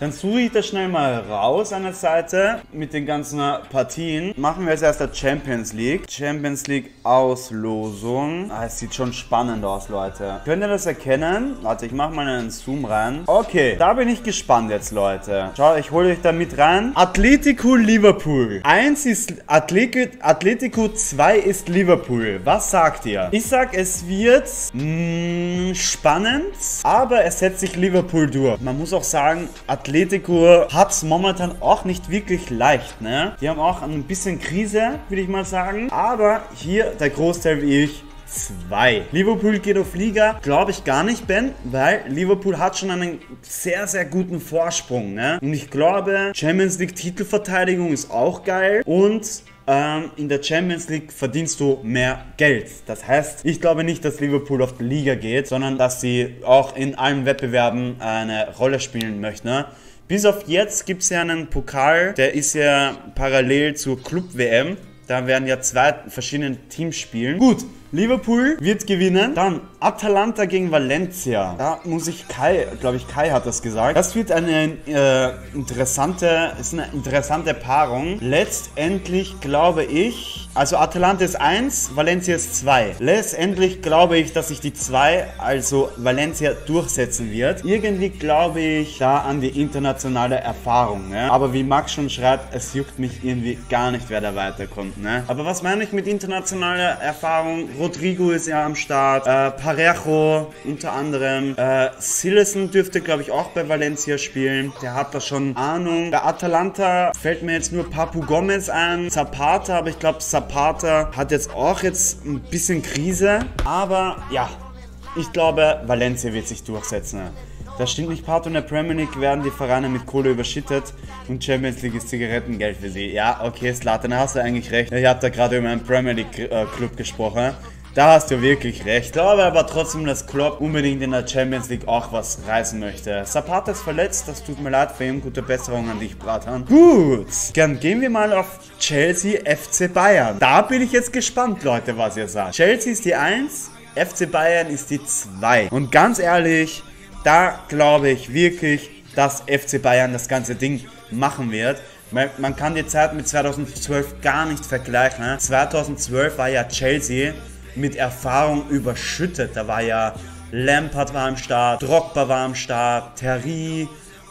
Dann suche ich das schnell mal raus an der Seite mit den ganzen Partien. Machen wir als erster Champions League. Champions League Auslosung. Es sieht schon spannend aus, Leute. Könnt ihr das erkennen? Warte, ich mache mal einen Zoom rein. Okay, da bin ich gespannt jetzt, Leute. Schau, ich hole euch da mit rein. Atletico Liverpool. 1 ist Atletico, 2 ist Liverpool. Was sagt ihr? Ich sag, es wird spannend, aber es setzt sich Liverpool durch. Man muss auch sagen, Atletico hat es momentan auch nicht wirklich leicht, ne? Die haben auch ein bisschen Krise, würde ich mal sagen. Aber hier der Großteil wie ich. 2. Liverpool geht auf Liga, glaube ich gar nicht, Ben, weil Liverpool hat schon einen sehr, sehr guten Vorsprung, ne? Und ich glaube, Champions League Titelverteidigung ist auch geil und in der Champions League verdienst du mehr Geld. Das heißt, ich glaube nicht, dass Liverpool auf die Liga geht, sondern dass sie auch in allen Wettbewerben eine Rolle spielen möchten, ne? Bis auf jetzt gibt es ja einen Pokal, der ist ja parallel zur Club-WM. Da werden ja 2 verschiedene Teams spielen. Gut, Liverpool wird gewinnen. Dann Atalanta gegen Valencia. Da muss ich Kai hat das gesagt. Das wird eine interessante Paarung. Letztendlich glaube ich, also Atalanta ist 1, Valencia ist 2. Letztendlich glaube ich, dass sich die 2, also Valencia, durchsetzen wird. Irgendwie glaube ich da an die internationale Erfahrung. Ne? Aber wie Max schon schreibt, es juckt mich irgendwie gar nicht, wer da weiterkommt. Ne? Aber was meine ich mit internationaler Erfahrung? Rodrigo ist ja am Start, Parejo unter anderem, Silesen dürfte glaube ich auch bei Valencia spielen, der hat da schon Ahnung. Bei Atalanta fällt mir jetzt nur Papu Gomez ein, Zapata, aber ich glaube Zapata hat jetzt auch ein bisschen Krise, aber ja, ich glaube Valencia wird sich durchsetzen. Das stimmt nicht, Part in der Premier League werden die Vereine mit Kohle überschüttet und Champions League ist Zigarettengeld für sie. Ja, okay, Zlatan, da hast du eigentlich recht. Ich habe da gerade über einen Premier League Club gesprochen. Da hast du wirklich recht. Ich glaube aber trotzdem, dass Klopp unbedingt in der Champions League auch was reißen möchte. Zapata ist verletzt, das tut mir leid für ihn. Gute Besserung an dich, Bratan. Gut, dann gehen wir mal auf Chelsea FC Bayern. Da bin ich jetzt gespannt, Leute, was ihr sagt. Chelsea ist die 1, FC Bayern ist die 2. Und ganz ehrlich, da glaube ich wirklich, dass FC Bayern das ganze Ding machen wird. Man kann die Zeit mit 2012 gar nicht vergleichen. 2012 war ja Chelsea mit Erfahrung überschüttet. Da war ja Lampard war am Start, Drogba war am Start, Terry,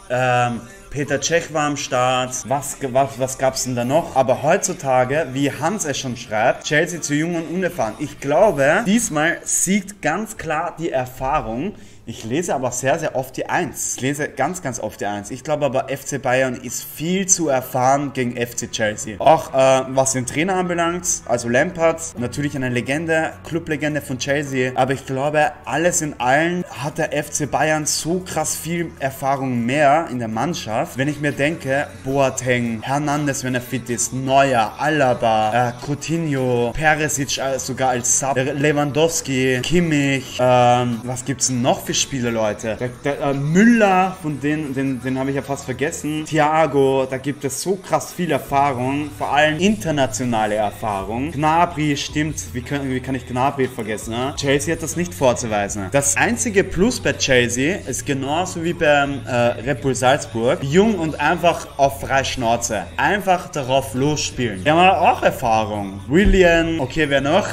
Peter Cech war am Start. Was gab es denn da noch? Aber heutzutage, wie Hans es schon schreibt, Chelsea zu jung und unerfahren. Ich glaube, diesmal siegt ganz klar die Erfahrung. Ich lese aber sehr, sehr oft die 1. Ich lese ganz, ganz oft die 1. Ich glaube aber, FC Bayern ist viel zu erfahren gegen FC Chelsea. Auch was den Trainer anbelangt, also Lampard, natürlich eine Legende, Clublegende von Chelsea. Aber ich glaube, alles in allem hat der FC Bayern so krass viel Erfahrung mehr in der Mannschaft. Wenn ich mir denke, Boateng, Hernandez, wenn er fit ist, Neuer, Alaba, Coutinho, Perisic sogar als Sub, Lewandowski, Kimmich, was gibt's denn noch für Spieler, Leute? Der Müller, von den habe ich ja fast vergessen. Thiago, da gibt es so krass viel Erfahrung, vor allem internationale Erfahrung. Gnabry, stimmt, wie kann ich Gnabry vergessen? Ne? Chelsea hat das nicht vorzuweisen. Das einzige Plus bei Chelsea ist genauso wie beim Red Bull Salzburg, jung und einfach auf freie Schnauze. Einfach darauf losspielen. Die haben auch Erfahrung. Willian, okay, wer noch?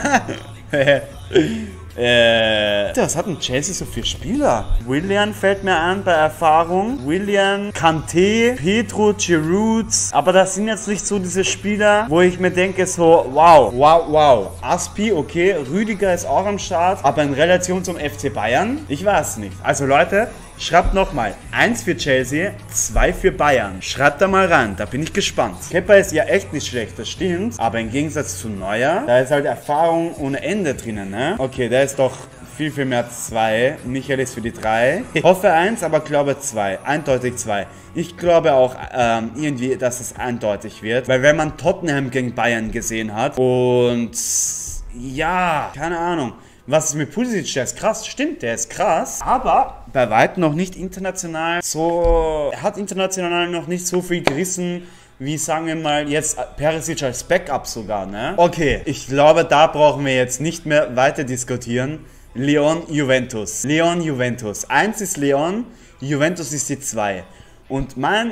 Was hat denn Chelsea so für Spieler? Willian fällt mir an bei Erfahrung. Willian, Kanté, Pedro, Giroud. Aber das sind jetzt nicht so diese Spieler, wo ich mir denke so, wow. Aspi, okay, Rüdiger ist auch am Start. Aber in Relation zum FC Bayern, ich weiß nicht. Also Leute, schreibt nochmal, 1 für Chelsea, 2 für Bayern. Schreibt da mal rein, da bin ich gespannt. Kepa ist ja echt nicht schlecht, das stimmt. Aber im Gegensatz zu Neuer, da ist halt Erfahrung ohne Ende drinnen, ne? Okay, der ist doch viel mehr 2. Michael ist für die 3. Ich hoffe 1, aber glaube 2. Eindeutig 2. Ich glaube auch irgendwie, dass es eindeutig wird. Weil wenn man Tottenham gegen Bayern gesehen hat und ja, keine Ahnung. Was ist mit Pulisic? Der ist krass, stimmt, der ist krass, aber bei weitem noch nicht international so, er hat international noch nicht so viel gerissen, wie sagen wir mal jetzt Perisic als Backup sogar, ne? Okay, ich glaube, da brauchen wir jetzt nicht mehr weiter diskutieren. Lyon, Juventus. 1 ist Lyon, Juventus ist die 2. Und meine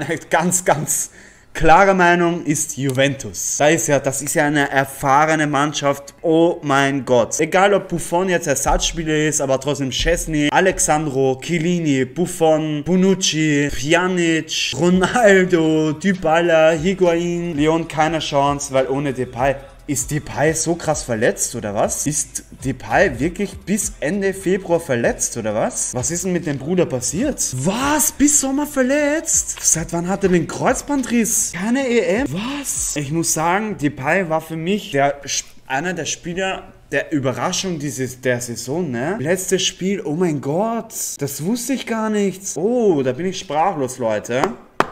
ganz klare Meinung ist Juventus. Das ist ja eine erfahrene Mannschaft. Oh mein Gott. Egal ob Buffon jetzt Ersatzspieler ist, aber trotzdem Szczesny, Alexandro, Chiellini, Buffon, Bonucci, Pjanic, Ronaldo, Dybala, Higuain, Lyon keine Chance, weil ohne Depay. Ist Depay so krass verletzt, oder was? Ist Depay wirklich bis Ende Februar verletzt, oder was? Was ist denn mit dem Bruder passiert? Was? Bis Sommer verletzt? Seit wann hat er den Kreuzbandriss? Keine EM? Was? Ich muss sagen, Depay war für mich einer der Spieler der Überraschung der Saison, ne? Letztes Spiel, oh mein Gott, das wusste ich gar nicht. Oh, da bin ich sprachlos, Leute.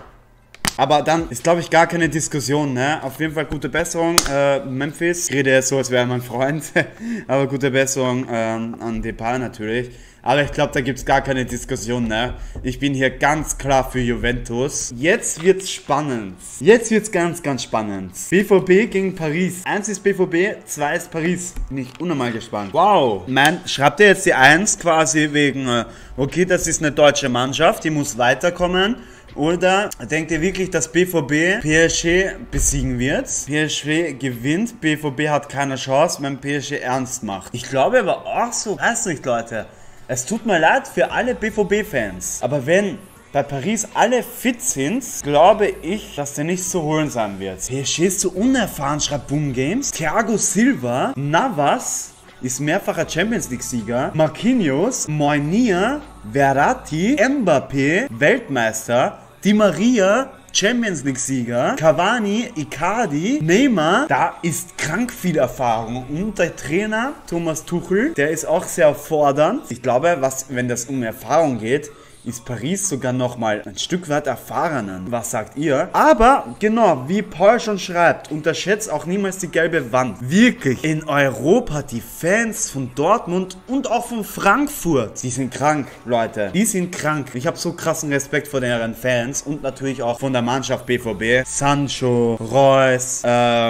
Aber dann ist, glaube ich, gar keine Diskussion, ne? Auf jeden Fall gute Besserung, Memphis. Ich rede jetzt so, als wäre mein Freund. Aber gute Besserung an Depay natürlich. Aber ich glaube, da gibt es gar keine Diskussion, ne? Ich bin hier ganz klar für Juventus. Jetzt wird's spannend. Jetzt wird's ganz, ganz spannend. BVB gegen Paris. 1 ist BVB, 2 ist Paris. Bin ich unnormal gespannt. Wow. Schreibt ihr jetzt die 1 quasi wegen, okay, das ist eine deutsche Mannschaft, die muss weiterkommen? Oder denkt ihr wirklich, dass BVB PSG besiegen wird? PSG gewinnt, BVB hat keine Chance, wenn PSG ernst macht. Ich glaube aber auch so, weiß nicht, Leute. Es tut mir leid für alle BVB-Fans. Aber wenn bei Paris alle fit sind, glaube ich, dass der nicht zu holen sein wird. PSG ist so unerfahren, schreibt Boom Games. Thiago Silva, Navas ist mehrfacher Champions League-Sieger. Marquinhos, Moinir, Verratti, Mbappé, Weltmeister, Di Maria, Champions League-Sieger, Cavani, Icardi, Neymar, da ist krank viel Erfahrung. Und der Trainer, Thomas Tuchel, der ist auch sehr fordernd. Ich glaube, wenn das um Erfahrung geht, ist Paris sogar nochmal ein Stück weit erfahrener. Was sagt ihr? Aber, genau, wie Paul schon schreibt, unterschätzt auch niemals die gelbe Wand. Wirklich, in Europa, die Fans von Dortmund und auch von Frankfurt, die sind krank, Leute. Die sind krank. Ich habe so krassen Respekt vor deren Fans und natürlich auch von der Mannschaft BVB. Sancho, Reus,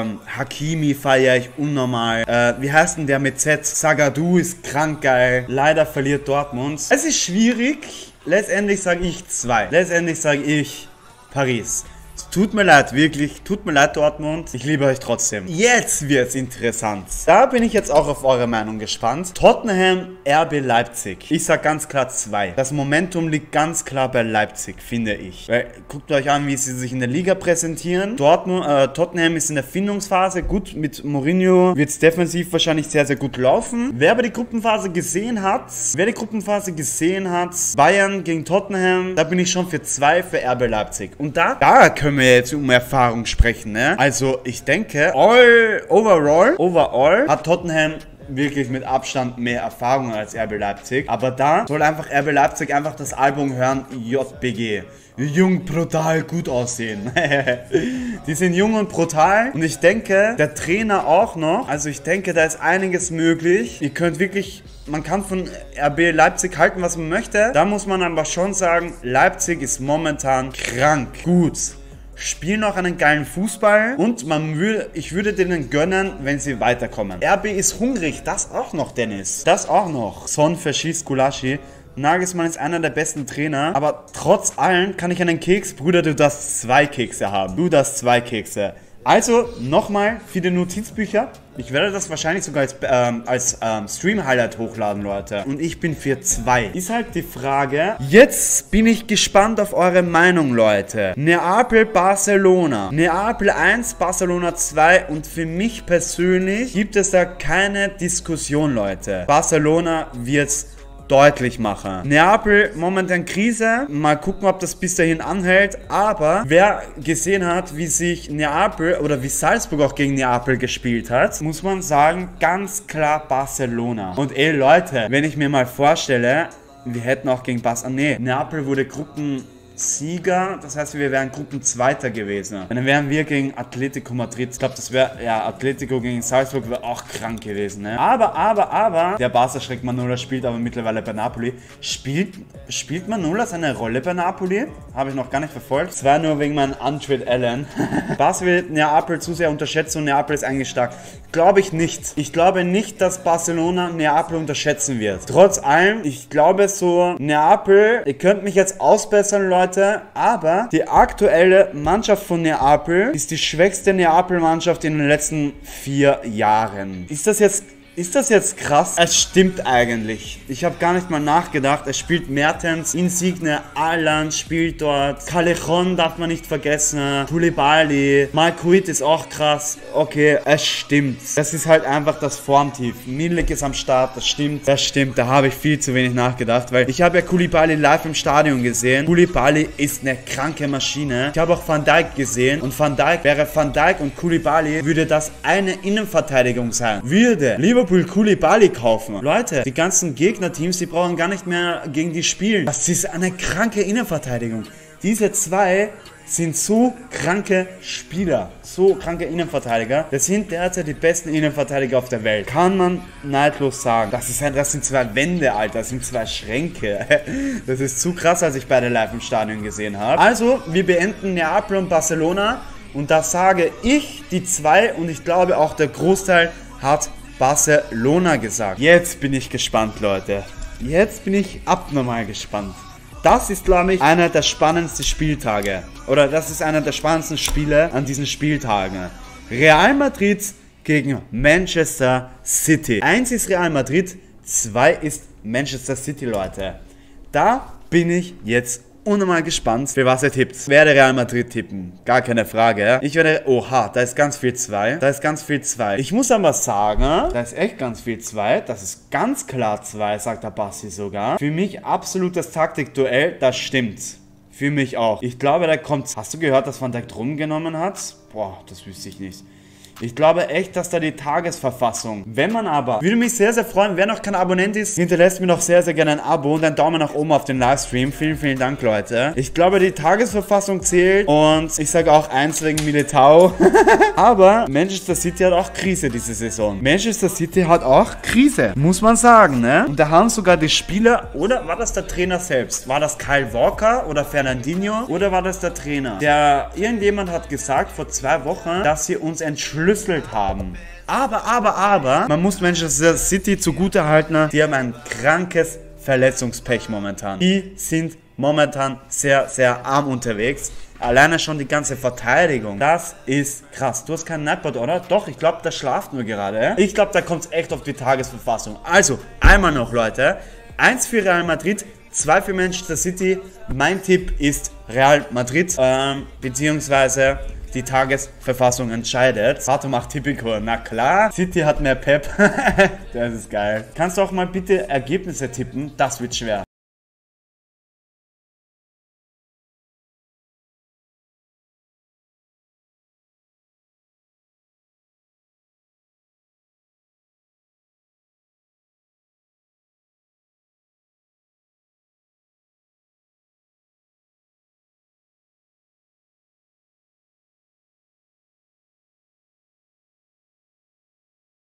Hakimi feiere ich unnormal. Wie heißt denn der mit Z? Zagadou ist krank geil. Leider verliert Dortmund. Es ist schwierig. Letztendlich sage ich 2. Letztendlich sage ich Paris. Es tut mir leid, wirklich. Tut mir leid, Dortmund. Ich liebe euch trotzdem. Jetzt wird's interessant. Da bin ich jetzt auch auf eure Meinung gespannt. Tottenham, RB Leipzig. Ich sag ganz klar 2. Das Momentum liegt ganz klar bei Leipzig, finde ich. Weil, guckt euch an, wie sie sich in der Liga präsentieren. Tottenham ist in der Findungsphase. Gut, mit Mourinho wird es defensiv wahrscheinlich sehr, sehr gut laufen. Wer aber die Gruppenphase gesehen hat, Bayern gegen Tottenham, da bin ich schon für 2 für RB Leipzig. Und da können wir jetzt um Erfahrung sprechen, ne? Also, ich denke, overall hat Tottenham wirklich mit Abstand mehr Erfahrung als RB Leipzig. Aber da soll einfach RB Leipzig einfach das Album hören, JBG. Jung, brutal, gut aussehen. Die sind jung und brutal. Und ich denke, der Trainer auch noch. Also ich denke, da ist einiges möglich. Ihr könnt wirklich... Man kann von RB Leipzig halten, was man möchte. Da muss man aber schon sagen, Leipzig ist momentan krank. Gut. Spielen auch einen geilen Fußball und ich würde denen gönnen, wenn sie weiterkommen. RB ist hungrig, das auch noch, Dennis. Das auch noch. Son verschießt Gulaschi. Nagelsmann ist einer der besten Trainer, aber trotz allem kann ich einen Keks, Bruder, du darfst 2 Kekse haben. Du darfst 2 Kekse. Also, nochmal für die Notizbücher. Ich werde das wahrscheinlich sogar als Stream-Highlight hochladen, Leute. Und ich bin für 2. Ist halt die Frage. Jetzt bin ich gespannt auf eure Meinung, Leute. Neapel, Barcelona. Neapel 1, Barcelona 2. Und für mich persönlich gibt es da keine Diskussion, Leute. Barcelona wird's deutlich machen. Neapel momentan Krise. Mal gucken, ob das bis dahin anhält. Aber wer gesehen hat, wie sich Neapel oder wie Salzburg auch gegen Neapel gespielt hat, muss man sagen, ganz klar Barcelona. Und Leute, wenn ich mir mal vorstelle, wir hätten auch gegen Barcelona... Nee, Neapel wurde Gruppensieger, das heißt, wir wären Gruppenzweiter gewesen. Und dann wären wir gegen Atletico Madrid. Ich glaube, das wäre, ja, Atletico gegen Salzburg wäre auch krank gewesen, ne? Aber, der Barca-Schreck Manola spielt aber mittlerweile bei Napoli. Spielt Manola seine Rolle bei Napoli? Habe ich noch gar nicht verfolgt. Es war nur wegen meinem Untrade Allen. Barca will Neapel zu sehr unterschätzen und Neapel ist eigentlich stark. Glaube ich nicht. Ich glaube nicht, dass Barcelona Neapel unterschätzen wird. Trotz allem, ich glaube so, Neapel, ihr könnt mich jetzt ausbessern, Leute, Leute, aber die aktuelle Mannschaft von Neapel ist die schwächste Neapel-Mannschaft in den letzten 4 Jahren. Ist das jetzt krass? Es stimmt eigentlich. Ich habe gar nicht mal nachgedacht. Es spielt Mertens, Insigne, Alan spielt dort. Callejon darf man nicht vergessen. Koulibaly. Malkuit ist auch krass. Okay, es stimmt. Das ist halt einfach das Formtief. Milik ist am Start, das stimmt. Das stimmt, da habe ich viel zu wenig nachgedacht, weil ich habe ja Koulibaly live im Stadion gesehen. Koulibaly ist eine kranke Maschine. Ich habe auch Van Dijk gesehen und Van Dijk und Koulibaly würde das eine Innenverteidigung sein. Würde Liverpool Koulibaly kaufen. Leute, die ganzen Gegnerteams, die brauchen gar nicht mehr gegen die spielen. Das ist eine kranke Innenverteidigung. Diese zwei sind so kranke Spieler, so kranke Innenverteidiger. Das sind derzeit die besten Innenverteidiger auf der Welt. Kann man neidlos sagen. Das sind 2 Wände, Alter. Das sind 2 Schränke. Das ist zu krass, als ich beide live im Stadion gesehen habe. Also, wir beenden Neapel und Barcelona. Und da sage ich, die 2 und ich glaube auch der Großteil hat Barcelona gesagt. Jetzt bin ich gespannt, Leute. Jetzt bin ich abnormal gespannt. Das ist, glaube ich, einer der spannendsten Spieltage. Oder das ist einer der spannendsten Spiele an diesen Spieltagen. Real Madrid gegen Manchester City. 1 ist Real Madrid, 2 ist Manchester City, Leute. Da bin ich jetzt unnormal gespannt, für was ihr tippt. Ich werde Real Madrid tippen, gar keine Frage. Ich werde, oha, da ist ganz viel 2. Da ist ganz viel 2. Ich muss aber sagen, da ist echt ganz viel 2. Das ist ganz klar 2, sagt der Basti sogar. Für mich absolut das Taktikduell, das stimmt. Für mich auch. Ich glaube, da kommt... Hast du gehört, dass Van Dijk drum genommen hat? Boah, das wüsste ich nicht. Ich glaube echt, dass da die Tagesverfassung, wenn man aber, würde mich sehr, sehr freuen, wer noch kein Abonnent ist, hinterlässt mir noch sehr, sehr gerne ein Abo und einen Daumen nach oben auf den Livestream. Vielen, vielen Dank, Leute. Ich glaube, die Tagesverfassung zählt und ich sage auch 1 wegen Militao. Aber Manchester City hat auch Krise diese Saison. Manchester City hat auch Krise, muss man sagen, ne? Und da haben sogar die Spieler, oder war das der Trainer selbst? War das Kyle Walker oder Fernandinho oder war das der Trainer? Irgendjemand hat gesagt vor 2 Wochen, dass sie uns entschlüsselt haben. Aber, man muss Manchester City zugutehalten, die haben ein krankes Verletzungspech momentan. Die sind momentan sehr, sehr arm unterwegs. Alleine schon die ganze Verteidigung. Das ist krass. Du hast kein Nightbot, oder? Doch, ich glaube, der schlaft nur gerade. Ich glaube, da kommt es echt auf die Tagesverfassung. Also, einmal noch, Leute. 1 für Real Madrid, 2 für Manchester City. Mein Tipp ist Real Madrid, beziehungsweise die Tagesverfassung entscheidet. Vater macht Tipico. Na klar. City hat mehr Pep. Das ist geil. Kannst du auch mal bitte Ergebnisse tippen? Das wird schwer.